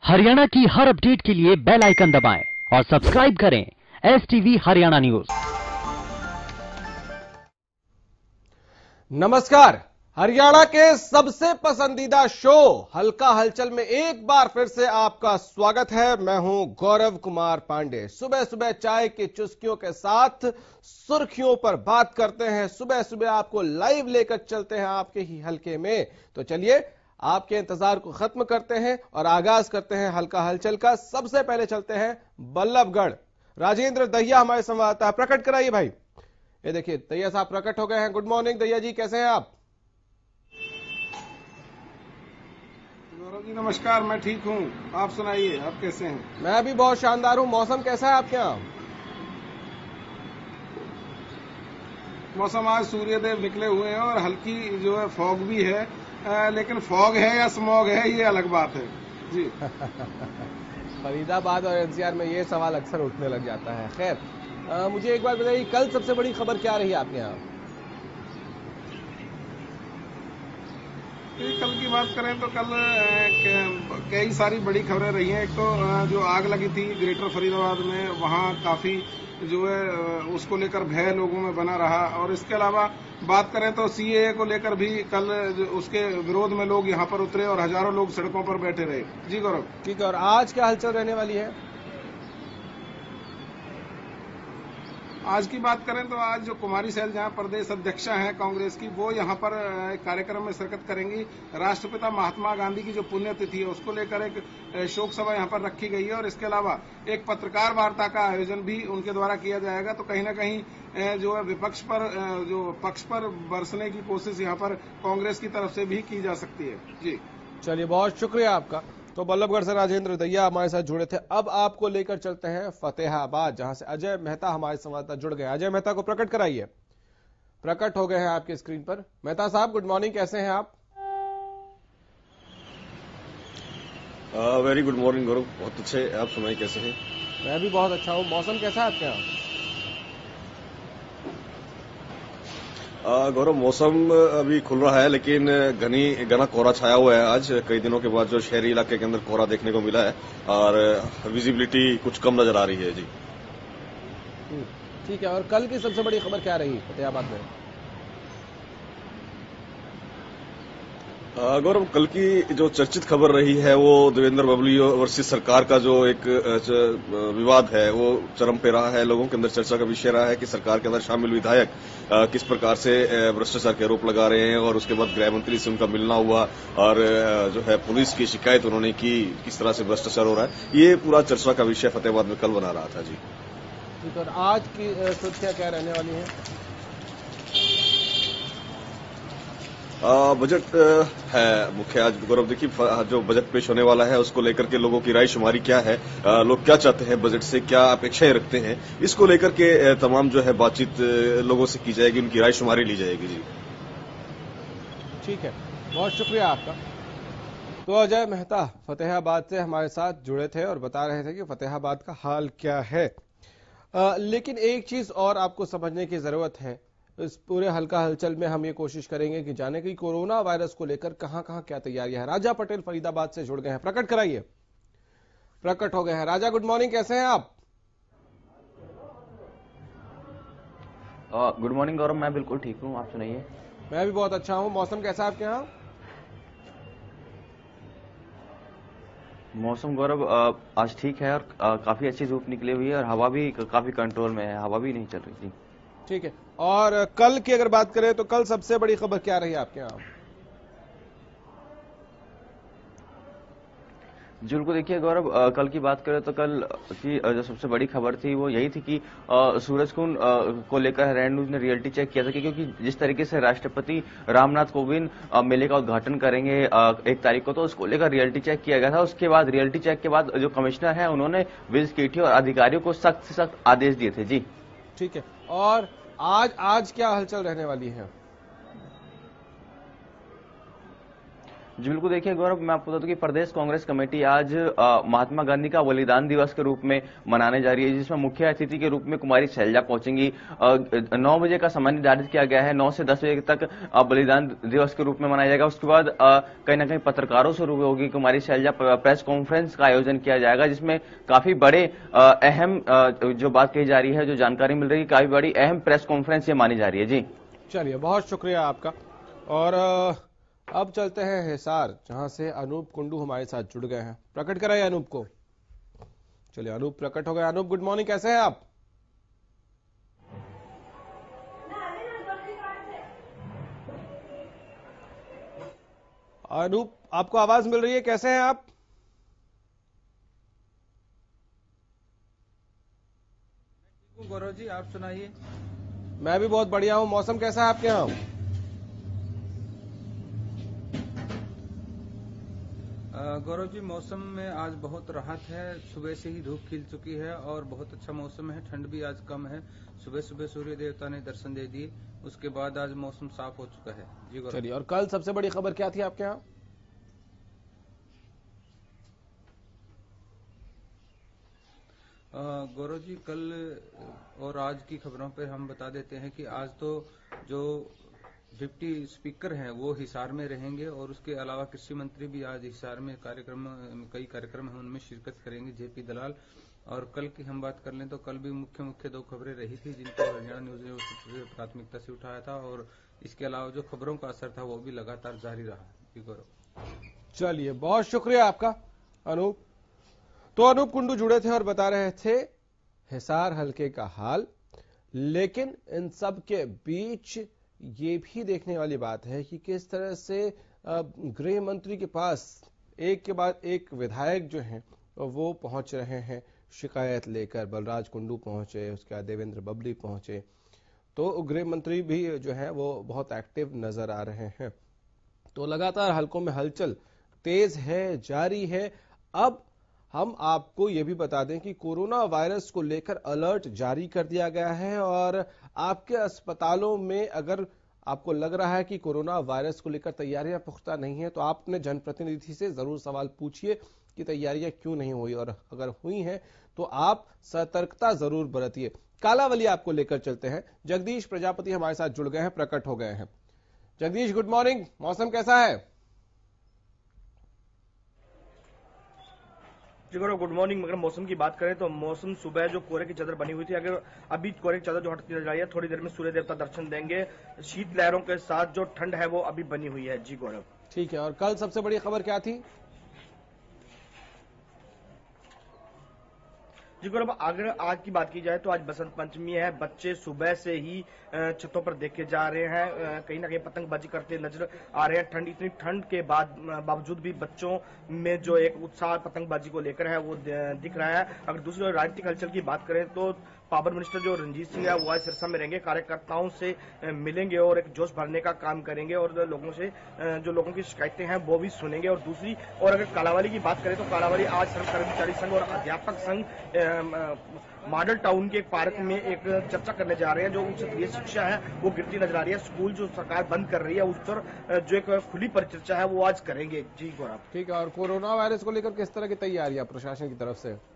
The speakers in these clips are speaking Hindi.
हरियाणा की हर अपडेट के लिए बेल आइकन दबाएं और सब्सक्राइब करें STV हरियाणा न्यूज। नमस्कार। हरियाणा के सबसे पसंदीदा शो हल्का हलचल में एक बार फिर से आपका स्वागत है। मैं हूं गौरव कुमार पांडे। सुबह सुबह चाय की चुस्कियों के साथ सुर्खियों पर बात करते हैं। सुबह सुबह आपको लाइव लेकर चलते हैं आपके ही हलके में। तो चलिए आपके इंतजार को खत्म करते हैं और आगाज करते हैं हल्का हलचल का। सबसे पहले चलते हैं बल्लभगढ़। राजेंद्र दहिया हमारे संवाददाता, प्रकट कराइए भाई। ये देखिए दहिया साहब प्रकट हो गए हैं। गुड मॉर्निंग दहिया जी, कैसे हैं आप? गौरव जी नमस्कार, मैं ठीक हूँ, आप सुनाइए, आप कैसे हैं? मैं भी बहुत शानदार हूँ। मौसम कैसा है आपके यहाँ? मौसम आज सूर्यदेव निकले हुए हैं और हल्की जो है फॉग भी है, लेकिन फॉग है या स्मॉग है ये अलग बात है जी। फरीदाबाद और NCR में ये सवाल अक्सर उठने लग जाता है। खैर, मुझे एक बात बताइए, कल सबसे बड़ी खबर क्या रही आपके यहाँ? कल की बात करें तो कल कई सारी बड़ी खबरें रही हैं। एक तो जो आग लगी थी ग्रेटर फरीदाबाद में, वहाँ काफी जो है उसको लेकर भय लोगों में बना रहा। और इसके अलावा बात करें तो CAA को लेकर भी कल उसके विरोध में लोग यहाँ पर उतरे और हजारों लोग सड़कों पर बैठे रहे। जी गौरव। ठीक है, और आज क्या हलचल रहने वाली है? आज की बात करें तो आज जो कुमारी सैलजा प्रदेश अध्यक्षा हैं कांग्रेस की, वो यहाँ पर एक कार्यक्रम में शिरकत करेंगी। राष्ट्रपिता महात्मा गांधी की जो पुण्यतिथि है उसको लेकर एक शोक सभा यहाँ पर रखी गई है। और इसके अलावा एक पत्रकार वार्ता का आयोजन भी उनके द्वारा किया जाएगा। तो कहीं ना कहीं जो है विपक्ष पर जो पक्ष पर बरसने की कोशिश यहाँ पर कांग्रेस की तरफ से भी की जा सकती है। जी चलिए, बहुत शुक्रिया आपका। तो बल्लभगढ़ से राजेंद्र दहिया हमारे साथ जुड़े थे। अब आपको लेकर चलते हैं फतेहाबाद, जहां से अजय मेहता हमारे संवाददाता जुड़ गए। अजय मेहता को प्रकट कराइए। प्रकट हो गए हैं आपके स्क्रीन पर। मेहता साहब गुड मॉर्निंग, कैसे हैं आप? वेरी गुड मॉर्निंग गौरव, बहुत अच्छे। आप सुनाइए कैसे हैं? मैं भी बहुत अच्छा हूँ। मौसम कैसा है आपके यहाँ? गौरव मौसम अभी खुल रहा है, लेकिन घना कोहरा छाया हुआ है। आज कई दिनों के बाद जो शहरी इलाके के अंदर कोहरा देखने को मिला है और विजिबिलिटी कुछ कम नजर आ रही है। जी ठीक है, और कल की सबसे बड़ी खबर क्या रही फतेहाबाद में? गौरव कल की जो चर्चित खबर रही है वो देवेंद्र बबली वर्सेस सरकार का जो एक विवाद है वो चरम पे रहा है। लोगों के अंदर चर्चा का विषय रहा है कि सरकार के अंदर शामिल विधायक किस प्रकार से भ्रष्टाचार के आरोप लगा रहे हैं। और उसके बाद गृह मंत्री से उनका मिलना हुआ और जो है पुलिस की शिकायत उन्होंने की, किस तरह से भ्रष्टाचार हो रहा है। ये पूरा चर्चा का विषय फतेहाबाद में कल बना रहा था। जी ठीक है, और आज की सुर्खियां क्या रहने वाली है? बजट है मुख्य आज गौरव। देखिए जो बजट पेश होने वाला है उसको लेकर के लोगों की राय शुमारी क्या है, लोग क्या चाहते हैं बजट से, क्या अपेक्षाएं रखते हैं, इसको लेकर के तमाम जो है बातचीत लोगों से की जाएगी, उनकी राय शुमारी ली जाएगी। जी ठीक है, बहुत शुक्रिया आपका। तो अजय मेहता फतेहाबाद से हमारे साथ जुड़े थे और बता रहे थे कि फतेहाबाद का हाल क्या है। लेकिन एक चीज और आपको समझने की जरूरत है। इस पूरे हल्का हलचल में हम ये कोशिश करेंगे कि जाने की कोरोना वायरस को लेकर कहां कहां क्या तैयारियां हैं। राजा पटेल फरीदाबाद से जुड़ गए हैं, प्रकट कराइए। प्रकट हो गए हैं। राजा गुड मॉर्निंग, कैसे हैं आप? गुड मॉर्निंग गौरव, मैं बिल्कुल ठीक हूँ, आप सुनाइए। मैं भी बहुत अच्छा हूं। मौसम कैसा है आपके यहाँ? मौसम गौरव आज ठीक है और काफी अच्छी धूप निकली हुई है और हवा भी काफी कंट्रोल में है, हवा भी नहीं चल रही थी। ठीक है, और कल की अगर बात करें तो कल सबसे बड़ी खबर क्या रही आपके यहाँ? बिल्कुल, देखिए गौरव कल की बात करें तो कल की जो सबसे बड़ी खबर थी वो यही थी कि सूरजकुंड को लेकर हरियाणा न्यूज ने रियलिटी चेक किया था कि क्योंकि जिस तरीके से राष्ट्रपति रामनाथ कोविंद मेले का उद्घाटन करेंगे 1 तारीख को, तो उसको लेकर रियलिटी चेक किया गया था। उसके बाद रियलिटी चेक के बाद जो कमिश्नर है उन्होंने विजिट की थी और अधिकारियों को सख्त से सख्त आदेश दिए थे। जी ठीक है, और आज क्या हलचल रहने वाली है? जी बिल्कुल, देखिए गौरव, मैं आपको बता दूं कि प्रदेश कांग्रेस कमेटी आज महात्मा गांधी का बलिदान दिवस के रूप में मनाने जा रही है, जिसमें मुख्य अतिथि के रूप में कुमारी शैलजा पहुंचेंगी। 9 बजे का समय निर्धारित किया गया है, 9 से 10 बजे तक बलिदान दिवस के रूप में मनाया जाएगा। उसके बाद कहीं ना कहीं पत्रकारों से रूबरू होगी कुमारी शैलजा, प्रेस कॉन्फ्रेंस का आयोजन किया जाएगा, जिसमें काफी बड़े अहम जो बात कही जा रही है, जो जानकारी मिल रही है, काफी बड़ी अहम प्रेस कॉन्फ्रेंस ये मानी जा रही है। जी चलिए, बहुत शुक्रिया आपका। और अब चलते हैं हिसार, जहां से अनूप कुंडू हमारे साथ जुड़ गए हैं। प्रकट कराइए अनूप को। चलिए, अनूप प्रकट हो गए। अनूप, गुड मॉर्निंग, कैसे हैं आप? अनूप, आपको आवाज मिल रही है? कैसे हैं आप? गौरव जी, आप सुनाइए। मैं भी बहुत बढ़िया हूं। मौसम कैसा है आपके यहाँ? गौरव जी, मौसम में आज बहुत राहत है। सुबह से ही धूप खिल चुकी है और बहुत अच्छा मौसम है। ठंड भी आज कम है। सुबह सुबह सूर्य देवता ने दर्शन दे दिए, उसके बाद आज मौसम साफ हो चुका है। जी गौरव। चलिए, और कल सबसे बड़ी खबर क्या थी आपके यहाँ? गौरव जी, कल और आज की खबरों पर हम बता देते हैं कि आज तो जो डिप्टी स्पीकर हैं वो हिसार में रहेंगे और उसके अलावा कृषि मंत्री भी आज हिसार में कई कार्यक्रम हैं उनमें शिरकत करेंगे, जेपी दलाल। और कल की हम बात कर लें तो कल भी मुख्य 2 खबरें रही थी, जिनको हरियाणा न्यूज ने प्राथमिकता से उठाया था, और इसके अलावा जो खबरों का असर था वो भी लगातार जारी रहा। जी गौरव। चलिए, बहुत शुक्रिया आपका अनूप। तो अनूप कुंडू जुड़े थे और बता रहे थे हिसार हलके का हाल। लेकिन इन सब के बीच ये भी देखने वाली बात है कि किस तरह से गृह मंत्री के पास एक के बाद एक विधायक जो हैं वो पहुंच रहे हैं शिकायत लेकर। बलराज कुंडू पहुंचे, उसके बाद देवेंद्र बबली पहुंचे, तो गृह मंत्री भी जो है वो बहुत एक्टिव नजर आ रहे हैं। तो लगातार हलकों में हलचल तेज है, जारी है। अब हम आपको ये भी बता दें कि कोरोना वायरस को लेकर अलर्ट जारी कर दिया गया है, और आपके अस्पतालों में अगर आपको लग रहा है कि कोरोना वायरस को लेकर तैयारियां पुख्ता नहीं है, तो आप अपने जनप्रतिनिधि से जरूर सवाल पूछिए कि तैयारियां क्यों नहीं हुई, और अगर हुई हैं तो आप सतर्कता जरूर बरतिए। कालावली आपको लेकर चलते हैं। जगदीश प्रजापति हमारे साथ जुड़ गए हैं, प्रकट हो गए हैं। जगदीश, गुड मॉर्निंग, मौसम कैसा है? जी गौरव, गुड मॉर्निंग। अगर मौसम की बात करें तो मौसम सुबह जो कोहरे की चादर बनी हुई थी, अगर अभी कोहरे की चादर जो हटती नजर आई है, थोड़ी देर में सूर्य देवता दर्शन देंगे। शीत लहरों के साथ जो ठंड है वो अभी बनी हुई है। जी गौरव। ठीक है, और कल सबसे बड़ी खबर क्या थी? जी गौरव, अगर आज की बात की जाए तो आज बसंत पंचमी है। बच्चे सुबह से ही छतों पर देखे जा रहे हैं, कहीं ना कहीं पतंगबाजी करते नजर आ रहे हैं। इतनी ठंड के बावजूद भी बच्चों में जो एक उत्साह पतंगबाजी को लेकर है वो दिख रहा है। अगर दूसरी राजनीतिक हलचल की बात करें तो पावर मिनिस्टर जो रणजीत सिंह है वो आज सिरसा में रहेंगे, कार्यकर्ताओं से मिलेंगे और एक जोश भरने का काम करेंगे, और लोगों से जो लोगों की शिकायतें हैं वो भी सुनेंगे। और अगर कालावाली की बात करें तो कालावाली आज श्रम कर्मचारी संघ और अध्यापक संघ मॉडल टाउन के पार्क में एक चर्चा करने जा रहे हैं। जो उच्च स्तरीय शिक्षा है वो गिरती नजर आ रही है। स्कूल जो सरकार बंद कर रही है उस पर जो एक खुली परिचर्चा है वो आज करेंगे। जी गौरव। ठीक है, और कोरोना वायरस को लेकर किस तरह की तैयारियां प्रशासन की तरफ से?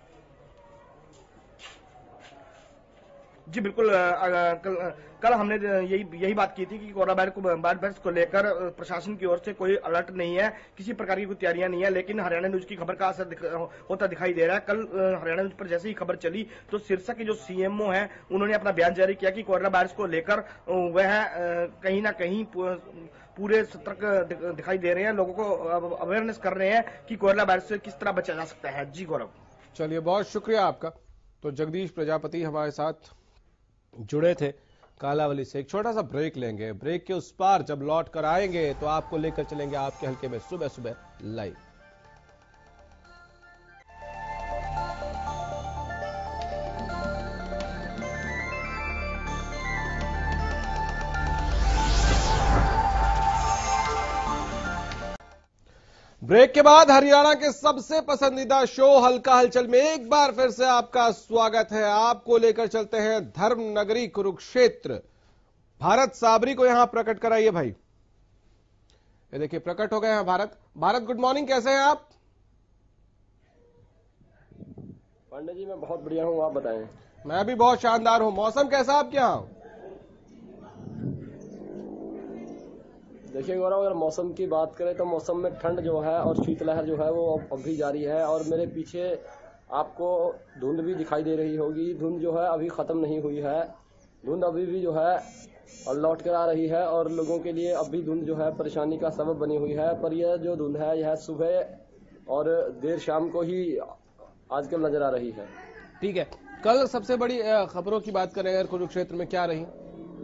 जी बिल्कुल, कल हमने यही बात की थी कि कोरोना वायरस को लेकर प्रशासन की ओर से कोई अलर्ट नहीं है, किसी प्रकार की कोई तैयारियां नहीं है, लेकिन हरियाणा न्यूज की खबर का असर होता दिखाई दे रहा है। कल हरियाणा न्यूज पर जैसे ही खबर चली तो सिरसा के जो सीएमओ हैं उन्होंने अपना बयान जारी किया कि कोरोना वायरस को लेकर वह कहीं ना कहीं पूरे सतर्क दिखाई दे रहे हैं, लोगों को अवेयरनेस कर रहे हैं कि कोरोना वायरस से किस तरह बचा जा सकता है। जी गौरव। चलिए, बहुत शुक्रिया आपका। तो जगदीश प्रजापति हमारे साथ जुड़े थे कालावली से। एक छोटा सा ब्रेक लेंगे, ब्रेक के उस पार जब लौट कर आएंगे तो आपको लेकर चलेंगे आपके हल्के में सुबह सुबह लाइव। ब्रेक के बाद हरियाणा के सबसे पसंदीदा शो हल्का हलचल में एक बार फिर से आपका स्वागत है। आपको लेकर चलते हैं धर्म नगरी कुरुक्षेत्र। भारत साबरी को यहां प्रकट कराइए भाई। ये देखिए प्रकट हो गए हैं भारत गुड मॉर्निंग, कैसे हैं आप? पांडे जी मैं बहुत बढ़िया हूँ, आप बताएं। मैं भी बहुत शानदार हूं। मौसम कैसा आपके यहाँ? देखिए गौरव, अगर मौसम की बात करें तो मौसम में ठंड जो है और शीतलहर जो है वो अब भी जारी है, और मेरे पीछे आपको धुंध भी दिखाई दे रही होगी। धुंध जो है अभी खत्म नहीं हुई है, धुंध अभी भी जो है और लौट कर आ रही है, और लोगों के लिए अब भी धुंध जो है परेशानी का सबब बनी हुई है। पर यह जो धुंध है यह सुबह और देर शाम को ही आजकल नजर आ रही है। ठीक है, कल सबसे बड़ी खबरों की बात करें अगर कुरुक्षेत्र में क्या रही?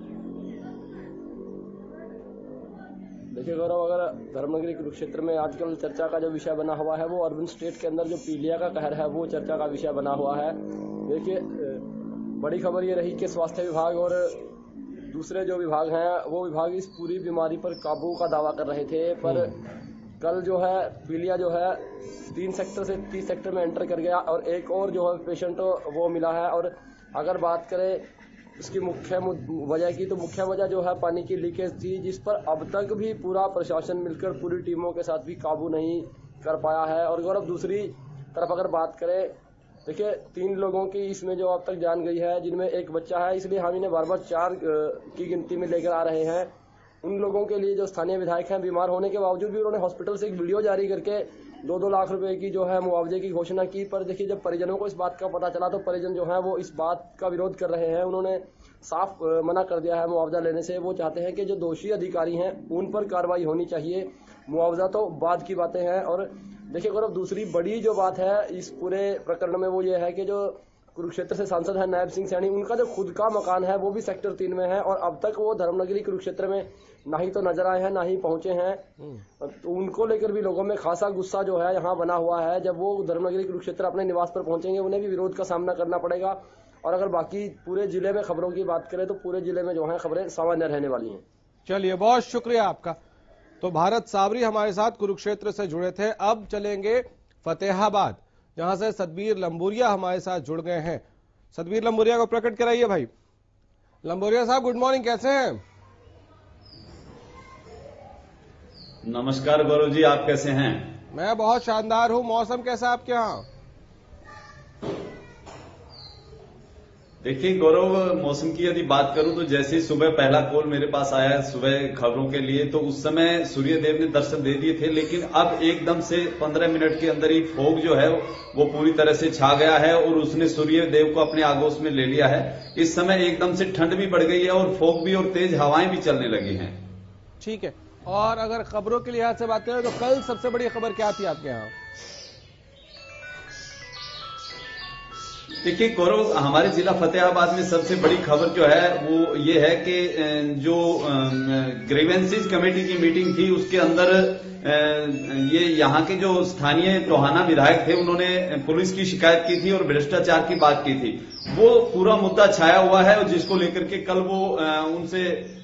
देखिए गौरव, अगर धर्मनगरी कुरुक्षेत्र में आजकल चर्चा का जो विषय बना हुआ है वो अर्बन स्टेट के अंदर जो पीलिया का कहर है वो चर्चा का विषय बना हुआ है। देखिए बड़ी खबर ये रही कि स्वास्थ्य विभाग और दूसरे जो विभाग हैं वो विभाग इस पूरी बीमारी पर काबू का दावा कर रहे थे, पर कल जो है पीलिया जो है 3 सेक्टर से 30 सेक्टर में एंटर कर गया, और एक और जो है पेशेंट वो मिला है। और अगर बात करें इसकी मुख्य वजह की, तो मुख्य वजह जो है पानी की लीकेज थी, जिस पर अब तक भी पूरा प्रशासन मिलकर पूरी टीमों के साथ भी काबू नहीं कर पाया है। और गौरव दूसरी तरफ अगर बात करें, देखिए 3 लोगों की इसमें जो अब तक जान गई है, जिनमें एक बच्चा है, इसलिए हम इन्हें बार-बार 4 की गिनती में लेकर आ रहे हैं। उन लोगों के लिए जो स्थानीय विधायक हैं, बीमार होने के बावजूद भी उन्होंने हॉस्पिटल से एक वीडियो जारी करके 2-2 लाख रुपए की जो है मुआवजे की घोषणा की। पर देखिए जब परिजनों को इस बात का पता चला तो परिजन जो है वो इस बात का विरोध कर रहे हैं। उन्होंने साफ मना कर दिया है मुआवजा लेने से। वो चाहते हैं कि जो दोषी अधिकारी हैं उन पर कार्रवाई होनी चाहिए, मुआवजा तो बाद की बातें हैं। और देखिए गौरव दूसरी बड़ी जो बात है इस पूरे प्रकरण में वो ये है कि जो कुरुक्षेत्र से सांसद है नायब सिंह सैनी, उनका जो खुद का मकान है वो भी सेक्टर 3 में है, और अब तक वो धर्मनगरी कुरुक्षेत्र में ना ही तो नजर आए हैं ना ही पहुंचे हैं। तो उनको लेकर भी लोगों में खासा गुस्सा जो है यहाँ बना हुआ है। जब वो धर्मनगरी कुरुक्षेत्र अपने निवास पर पहुंचेंगे उन्हें भी विरोध का सामना करना पड़ेगा। और अगर बाकी पूरे जिले में खबरों की बात करें तो पूरे जिले में जो है खबरें सामान्य रहने वाली हैं। चलिए बहुत शुक्रिया आपका। तो भारत साबरी हमारे साथ कुरुक्षेत्र से जुड़े थे। अब चलेंगे फतेहाबाद, जहां से सतबीर लंबोरिया हमारे साथ जुड़ गए हैं। सतबीर लंबोरिया को प्रकट कराइए भाई। लंबोरिया साहब गुड मॉर्निंग, कैसे हैं? नमस्कार गौरव जी, आप कैसे हैं? मैं बहुत शानदार हूं। मौसम कैसा है आपके यहाँ? देखिए गौरव, मौसम की यदि बात करूं तो जैसे ही सुबह पहला कॉल मेरे पास आया है सुबह खबरों के लिए, तो उस समय सूर्यदेव ने दर्शन दे दिए थे, लेकिन अब एकदम से 15 मिनट के अंदर ही फॉग जो है वो पूरी तरह से छा गया है और उसने सूर्यदेव को अपने आगोश में ले लिया है। इस समय एकदम से ठंड भी बढ़ गई है और फॉग भी और तेज हवाएं भी चलने लगी हैं। ठीक है, और अगर खबरों के लिहाज से बात करें तो कल सबसे बड़ी खबर क्या थी आपके यहाँ? देखिए गौरव, हमारे जिला फतेहाबाद में सबसे बड़ी खबर जो है वो ये है कि जो ग्रीवेंसेस कमेटी की मीटिंग थी उसके अंदर ये यहाँ के जो स्थानीय टोहाना विधायक थे उन्होंने पुलिस की शिकायत की थी और भ्रष्टाचार की बात की थी। वो पूरा मुद्दा छाया हुआ है और जिसको लेकर के कल वो उनसे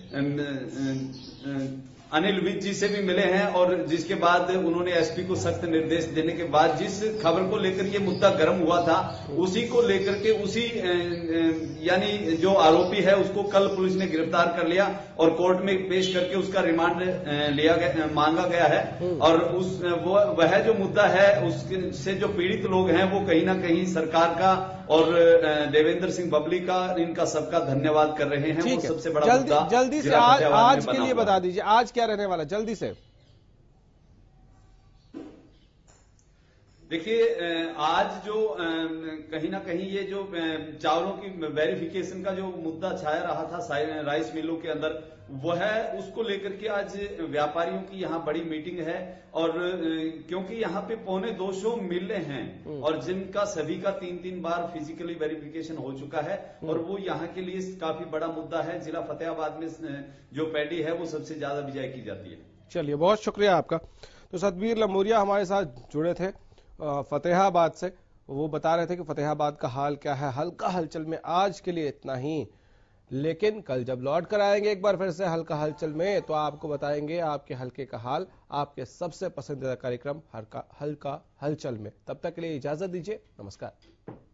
अनिल विज जी से भी मिले हैं, और जिसके बाद उन्होंने एसपी को सख्त निर्देश देने के बाद जिस खबर को लेकर ये मुद्दा गर्म हुआ था उसी को लेकर के उसी यानी जो आरोपी है उसको कल पुलिस ने गिरफ्तार कर लिया और कोर्ट में पेश करके उसका रिमांड मांगा गया है। और वह जो मुद्दा है उससे जो पीड़ित लोग हैं वो कहीं ना कहीं सरकार का और देवेंद्र सिंह बबली का, इनका सबका धन्यवाद कर रहे हैं। वो सबसे बड़ा मुद्दा जल्दी से आज के लिए बता दीजिए, आज क्या रहने वाला, जल्दी से। देखिए आज जो कहीं ना कहीं ये जो चावलों की वेरिफिकेशन का जो मुद्दा छाया रहा था राइस मिलों के अंदर, वह उसको लेकर के आज व्यापारियों की यहाँ बड़ी मीटिंग है। और क्योंकि यहाँ पे 250 मिलें हैं और जिनका सभी का 3-3 बार फिजिकली वेरिफिकेशन हो चुका है और वो यहाँ के लिए काफी बड़ा मुद्दा है। जिला फतेहाबाद में जो पैडी है वो सबसे ज्यादा बिजाई की जाती है। चलिए बहुत शुक्रिया आपका। तो सतबीर लंबोरिया हमारे साथ जुड़े थे फतेहाबाद से। वो बता रहे थे कि फतेहाबाद का हाल क्या है। हल्का हलचल में आज के लिए इतना ही, लेकिन कल जब लौट कर आएंगे एक बार फिर से हल्का हलचल में, तो आपको बताएंगे आपके हल्के का हाल आपके सबसे पसंदीदा कार्यक्रम हल्का हलचल में। तब तक के लिए इजाजत दीजिए, नमस्कार।